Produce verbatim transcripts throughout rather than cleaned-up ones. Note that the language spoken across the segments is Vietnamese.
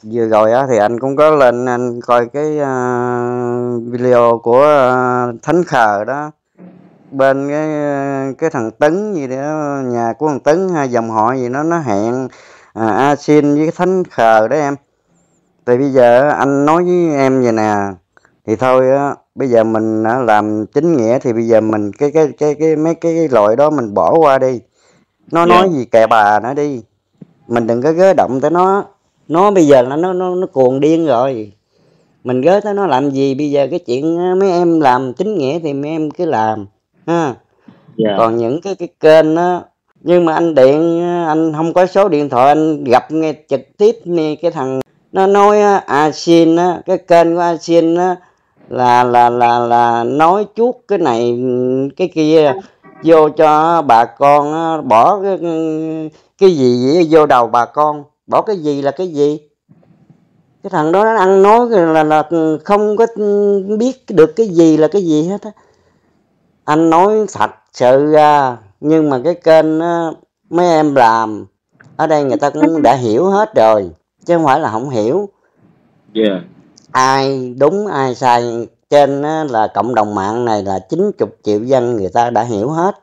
vừa rồi á thì anh cũng có lên anh coi cái uh, video của uh, Thánh Khờ đó, bên cái cái thằng Tấn gì đó, nhà của thằng Tấn hay dòng họ gì nó nó hẹn à, A Xin với Thánh Khờ đó em. Thì bây giờ anh nói với em vậy nè, thì thôi á, bây giờ mình đã làm chính nghĩa thì bây giờ mình cái cái cái cái mấy cái, cái loại đó mình bỏ qua đi. Nó nói Dạ. gì kệ bà nó đi, mình đừng có gới động tới nó. Nó bây giờ là nó nó nó cuồng điên rồi, mình gới tới nó làm gì? Bây giờ cái chuyện mấy em làm chính nghĩa thì mấy em cứ làm ha. Dạ. Còn những cái cái kênh đó, nhưng mà anh điện anh không có số điện thoại, anh gặp nghe trực tiếp nè, cái thằng nó nói A Xin á, cái kênh của A Xin á là là là là nói chuốt cái này cái kia vô cho bà con á, bỏ cái, cái gì vậy vô đầu bà con, bỏ cái gì là cái gì. Cái thằng đó nó ăn nói là là không có biết được cái gì là cái gì hết á. Anh nói thật sự ra, nhưng mà cái kênh á, mấy em làm ở đây người ta cũng đã hiểu hết rồi, chứ không phải là không hiểu. Yeah. Ai đúng ai sai trên á, là cộng đồng mạng này là chín mươi triệu dân người ta đã hiểu hết.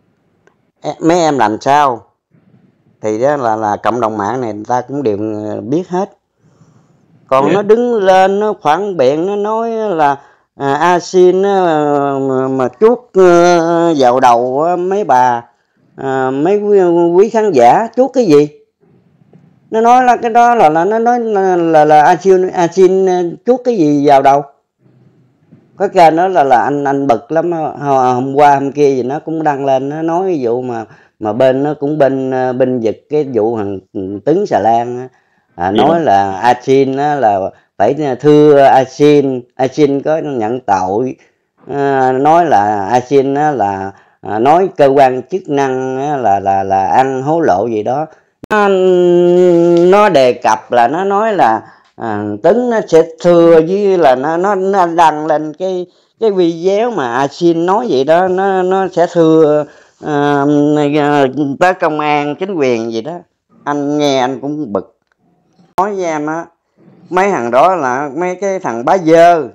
Mấy em làm sao thì đó là là cộng đồng mạng này người ta cũng đều biết hết. Còn Yeah. nó đứng lên nó phản biện, nó nói là à, A Xin mà, mà chuốt uh, vào đầu mấy bà à, mấy quý, quý khán giả chuốt cái gì. Nó nói là cái đó là, là nó nói là là, là A Xin A Xin chuốt cái gì vào đầu. Có cái đó là là anh anh bực lắm. Hôm qua hôm kia gì nó cũng đăng lên, nó nói ví dụ mà mà bên nó cũng bên bên giật cái vụ thằng Tấn Xà Lan à, nói Yeah. là A Xin là phải thưa A Xin, A Xin có nhận tội. À, nói là A Xin là à, nói cơ quan chức năng là là là ăn hối lộ gì đó. Nó, nó đề cập là nó nói là à, Tấn nó sẽ thưa, với là nó nó, nó đăng lên cái cái video mà A Xin nói vậy đó, nó nó sẽ thưa à, tới công an chính quyền gì đó. Anh nghe anh cũng bực. Nói với em á, mấy thằng đó là mấy cái thằng bá dơ,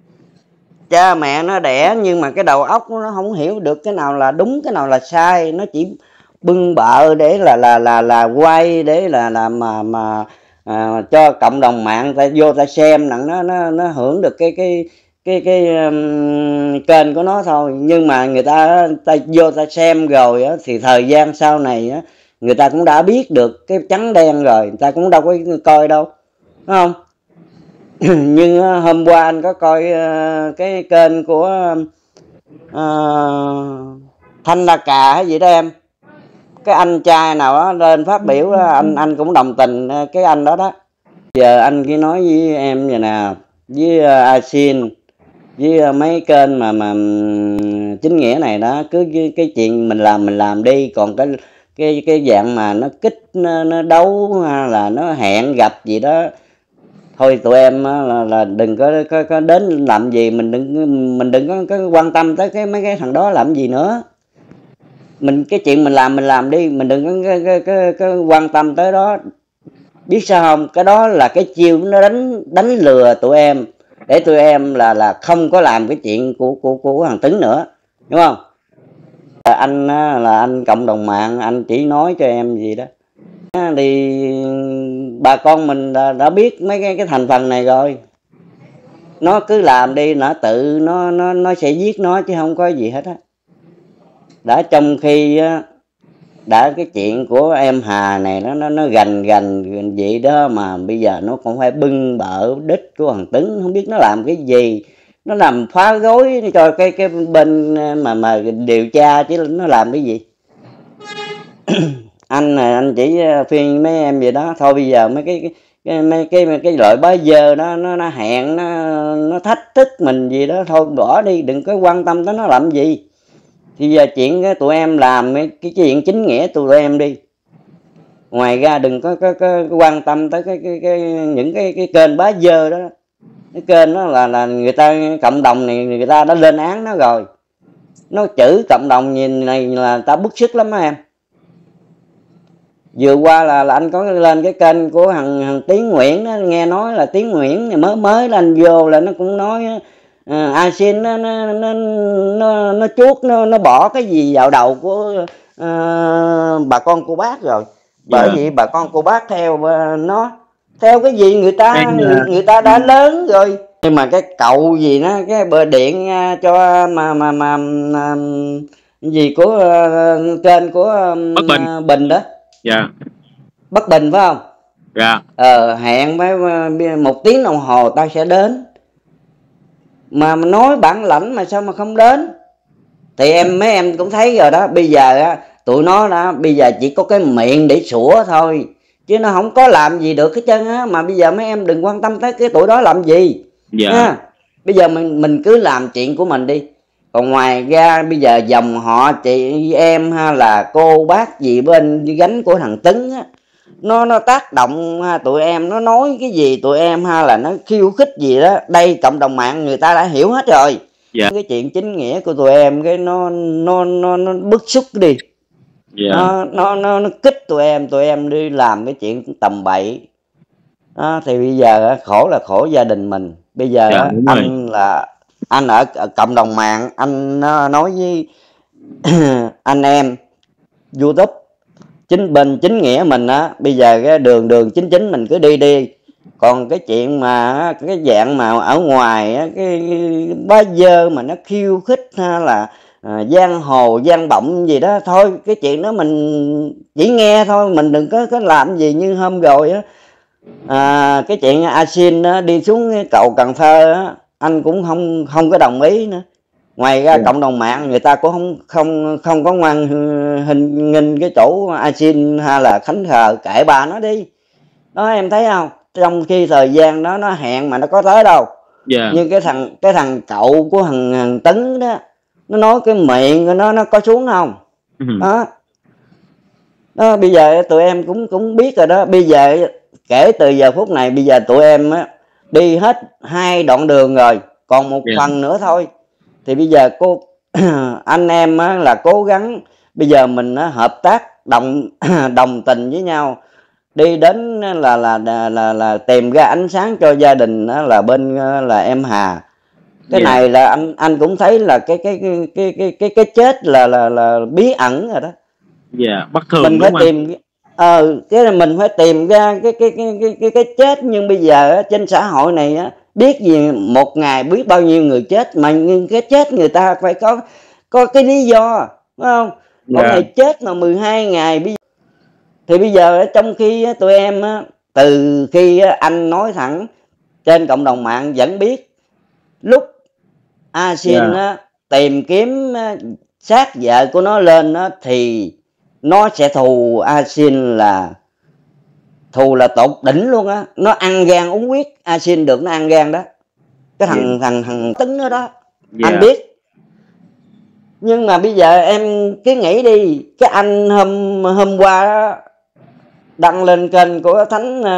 cha mẹ nó đẻ nhưng mà cái đầu óc nó không hiểu được cái nào là đúng cái nào là sai. Nó chỉ bưng bợ để là là là là quay để là là mà mà à, cho cộng đồng mạng ta vô ta xem nặng, nó nó nó hưởng được cái cái cái cái um, kênh của nó thôi. Nhưng mà người ta ta vô ta xem rồi á, thì thời gian sau này á, người ta cũng đã biết được cái trắng đen rồi, người ta cũng đâu có coi đâu, đúng không? Nhưng hôm qua anh có coi uh, cái kênh của uh, Thanh La Cà hay gì đó em, cái anh trai nào đó lên phát biểu đó, anh anh cũng đồng tình cái anh đó đó. Giờ anh chỉ nói với em vậy nè, với uh, A Xin với uh, mấy kênh mà mà chính nghĩa này đó, cứ cái, cái chuyện mình làm mình làm đi. Còn cái cái cái dạng mà nó kích nó, nó đấu hay là nó hẹn gặp gì đó, thôi tụi em là, là đừng có, có có đến làm gì, mình đừng mình đừng có, có quan tâm tới cái mấy cái thằng đó làm gì nữa. Mình cái chuyện mình làm mình làm đi, mình đừng có, có, có, có, có quan tâm tới đó. Biết sao không? Cái đó là cái chiêu nó đánh đánh lừa tụi em, để tụi em là là không có làm cái chuyện của của của thằng Tấn nữa, đúng không? Anh là anh cộng đồng mạng, anh chỉ nói cho em gì đó thì bà con mình đã, đã biết mấy cái cái thành phần này rồi. Nó cứ làm đi, nó tự nó nó nó sẽ giết nó chứ không có gì hết á. Đã trong khi á, đã cái chuyện của em Hà này nó nó nó gành gành vậy đó, mà bây giờ nó cũng phải bưng bợ đích của thằng Tấn, không biết nó làm cái gì. Nó làm phá rối cho cái cái bên mà mà điều tra chứ nó làm cái gì. Anh này anh chỉ phiên mấy em vậy đó. Thôi bây giờ mấy cái cái mấy cái cái, cái loại bá dơ đó nó nó hẹn nó nó thách thức mình gì đó, thôi bỏ đi, đừng có quan tâm tới nó làm gì. Thì giờ chuyện cái tụi em làm cái, cái chuyện chính nghĩa tụi em đi. Ngoài ra đừng có, có, có quan tâm tới cái, cái, cái những cái cái kênh bá dơ đó. Cái kênh đó là là người ta cộng đồng này người ta đã lên án nó rồi. Nó chửi cộng đồng nhìn này là ta bức xúc lắm á em. vừa qua là, là anh có lên cái kênh của thằng thằng Tiến Nguyễn đó, nghe nói là Tiến Nguyễn này mới mới là anh vô là nó cũng nói à, Asin nó nó nó nó nó chuốt nó nó bỏ cái gì vào đầu của à, bà con cô bác rồi. Bởi Dạ. vì bà con cô bác theo uh, nó theo cái gì người ta Cái người, uh, người ta đã lớn rồi. Nhưng mà cái cậu gì nó cái bờ điện uh, cho mà mà mà, mà gì của uh, kênh của um, Bất Bình. uh, Bình đó. Dạ. Bất Bình phải không? Dạ. Ờ, hẹn với một tiếng đồng hồ tao sẽ đến. Mà nói bản lãnh mà sao mà không đến? Thì em mấy em cũng thấy rồi đó. Bây giờ á, tụi nó đã bây giờ chỉ có cái miệng để sủa thôi, chứ nó không có làm gì được hết trơn á. Mà bây giờ mấy em đừng quan tâm tới cái tụi đó làm gì. Dạ. Ha? Bây giờ mình mình cứ làm chuyện của mình đi. Còn ngoài ra bây giờ dòng họ chị em hay là cô bác gì bên gánh của thằng Tấn á, nó nó tác động ha, tụi em nó nói cái gì tụi em hay là nó khiêu khích gì đó, đây cộng đồng mạng người ta đã hiểu hết rồi. Dạ. Cái chuyện chính nghĩa của tụi em cái nó nó nó nó bức xúc đi. Dạ. nó nó nó nó kích tụi em tụi em đi làm cái chuyện tầm bậy đó. Thì bây giờ khổ là khổ gia đình mình. Bây giờ Dạ, đúng rồi. anh là anh ở, ở cộng đồng mạng, anh nói với anh em YouTube chính bên chính nghĩa mình á, bây giờ cái đường đường chính chính mình cứ đi đi. Còn cái chuyện mà cái dạng mà ở ngoài á, cái, cái bá dơ mà nó khiêu khích hay là à, giang hồ giang bọng gì đó thôi, cái chuyện đó mình chỉ nghe thôi, mình đừng có có làm gì. Như hôm rồi á, à, cái chuyện Asin đi xuống cái cầu Cần Thơ á, anh cũng không không có đồng ý nữa. Ngoài ra Yeah. cộng đồng mạng người ta cũng không không không có ngoan hình nghinh cái chỗ Asin hay là Khánh Thờ, kệ bà nó đi đó. Em thấy không, trong khi thời gian đó nó hẹn mà nó có tới đâu. Yeah. Nhưng cái thằng cái thằng cậu của thằng, thằng Tấn đó, nó nói cái miệng của nó nó có xuống không? Uh-huh. Đó. Đó, bây giờ tụi em cũng cũng biết rồi đó. Bây giờ kể từ giờ phút này, bây giờ tụi em á, đi hết hai đoạn đường rồi, còn một Yeah. phần nữa thôi. Thì bây giờ cô anh em á, là cố gắng bây giờ mình á, hợp tác đồng đồng tình với nhau, đi đến là là là là, là tìm ra ánh sáng cho gia đình á, là bên là em Hà. Cái Yeah. này là anh anh cũng thấy là cái cái cái cái cái cái, cái chết là là là bí ẩn rồi đó. Dạ, bất thường Mình đúng phải không? tìm ờ cái là mình phải tìm ra cái cái cái cái cái, cái chết. Nhưng bây giờ á, trên xã hội này á, biết gì một ngày biết bao nhiêu người chết, mà nhưng cái chết người ta phải có có cái lý do, phải không? Còn Dạ. này chết mà mười hai ngày. Bây thì bây giờ trong khi á, tụi em á, từ khi á, anh nói thẳng trên cộng đồng mạng vẫn biết lúc Asin Dạ. á, tìm kiếm á, sát vợ của nó lên á, thì nó sẽ thù Asin là thù là tột đỉnh luôn á. Nó ăn gan uống huyết Asin được, nó ăn gan đó. Cái thằng Yeah. thằng thằng Tấn đó đó. Dạ. Anh biết. Nhưng mà bây giờ em cứ nghĩ đi, cái anh hôm hôm qua đó, đăng lên kênh của Thánh uh,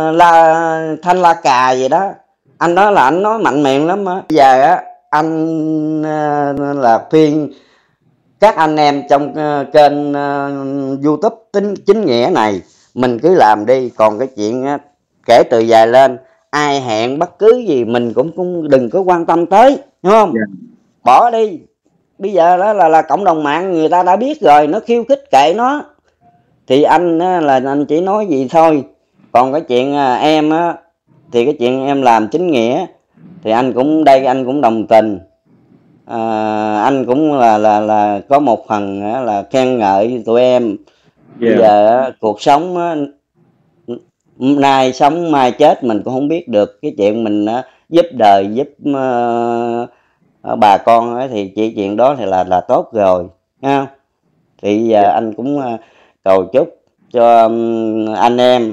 La Thanh La Cà gì đó, anh nói là anh nói mạnh miệng lắm á. Bây giờ á, anh uh, là khuyên các anh em trong uh, kênh uh, YouTube tính chính nghĩa này, mình cứ làm đi. Còn cái chuyện uh, kể từ giờ lên, ai hẹn bất cứ gì mình cũng cũng đừng có quan tâm tới, đúng không? Yeah. Bỏ đi. Bây giờ đó là là cộng đồng mạng người ta đã biết rồi, nó khiêu khích kệ nó. Thì anh là anh chỉ nói gì thôi. Còn cái chuyện em á, thì cái chuyện em làm chính nghĩa thì anh cũng đây anh cũng đồng tình. À, anh cũng là là là có một phần là khen ngợi tụi em. Yeah. Bây giờ cuộc sống á, nay sống mai chết mình cũng không biết được. Cái chuyện mình giúp đời giúp uh, bà con ấy, thì chỉ chuyện đó thì là là tốt rồi, ha. Thì giờ yeah. anh cũng uh, cầu chúc cho um, anh em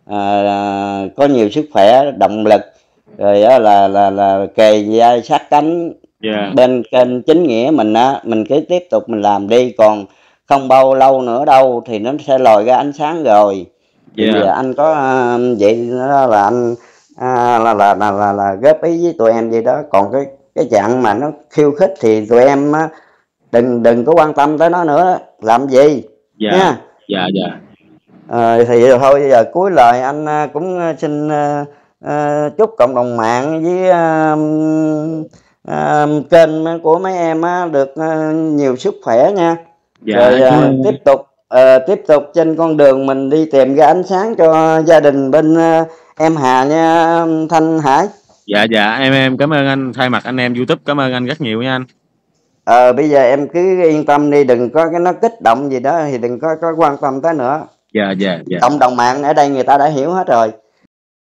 uh, có nhiều sức khỏe, động lực, rồi uh, là là là kề vai sát cánh. Yeah. Bên kênh chính nghĩa mình á, mình cứ tiếp tục mình làm đi. Còn không bao lâu nữa đâu thì nó sẽ lòi ra ánh sáng rồi. Thì yeah. anh có uh, vậy đó là anh uh, là, là, là, là, là góp ý với tụi em vậy đó. Còn cái cái dạng mà nó khiêu khích thì tụi em uh, đừng đừng có quan tâm tới nó nữa, làm gì dạ. nha. Dạ dạ. Ờ, thì thôi bây giờ cuối lời anh à, cũng à, xin à, à, chúc cộng đồng mạng với à, à, kênh của mấy em á, được à, nhiều sức khỏe nha. Dạ, Rồi em cảm à, ơn. tiếp tục à, tiếp tục trên con đường mình đi tìm ra ánh sáng cho gia đình bên à, em Hà nha Thanh Hải. Dạ dạ em em cảm ơn anh, thay mặt anh em YouTube cảm ơn anh rất nhiều nha anh. Ờ bây giờ em cứ yên tâm đi, đừng có cái nó kích động gì đó thì đừng có có quan tâm tới nữa. Dạ dạ dạ. Cộng đồng mạng ở đây người ta đã hiểu hết rồi.